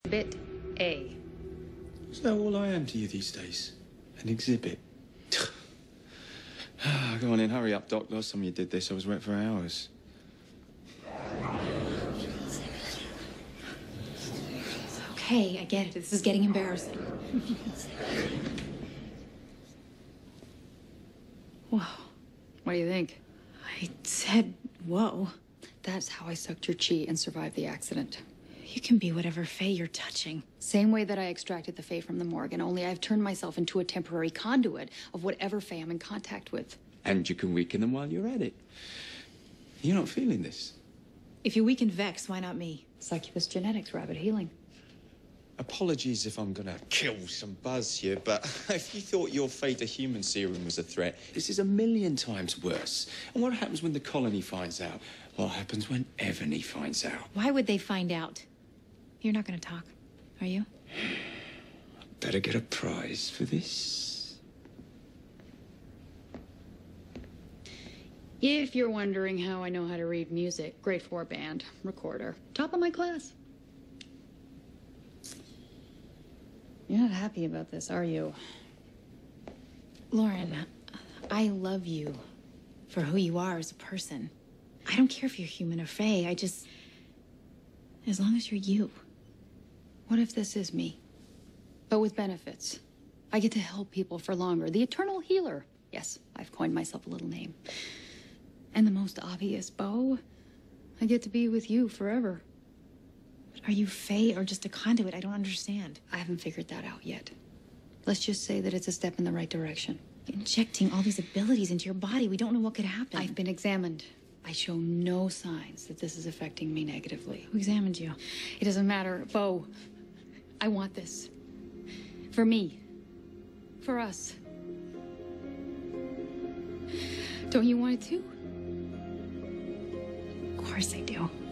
Bit A. Is that all I am to you these days? An exhibit? Go on in, hurry up, Doc. Last time you did this, I was wet for hours. Okay, I get it. This is getting embarrassing. Whoa. What do you think? I said, whoa. That's how I sucked your chi and survived the accident. You can be whatever Faye you're touching. Same way that I extracted the Faye from the morgue, and only I've turned myself into a temporary conduit of whatever Faye I'm in contact with. And you can weaken them while you're at it. You're not feeling this? If you weaken Vex, why not me? Succubus genetics, rabbit healing. Apologies if I'm gonna kill some buzz here, but if you thought your Theta human serum was a threat, this is 1,000,000 times worse. And what happens when the colony finds out? What happens when Ebony finds out? Why would they find out? You're not gonna talk, are you? Better get a prize for this. If you're wondering how I know how to read music, grade 4 band, recorder, top of my class. You're not happy about this, are you? Lauren, I love you for who you are as a person. I don't care if you're human or Faye, as long as you're you. What if this is me, but with benefits? I get to help people for longer. The eternal healer. Yes, I've coined myself a little name. And the most obvious, Beau, I get to be with you forever. Are you Faye or just a conduit? I don't understand. I haven't figured that out yet. Let's just say that it's a step in the right direction. Injecting all these abilities into your body, we don't know what could happen. I've been examined. I show no signs that this is affecting me negatively. Who examined you? It doesn't matter, Beau. I want this. For me. For us. Don't you want it too? Of course I do.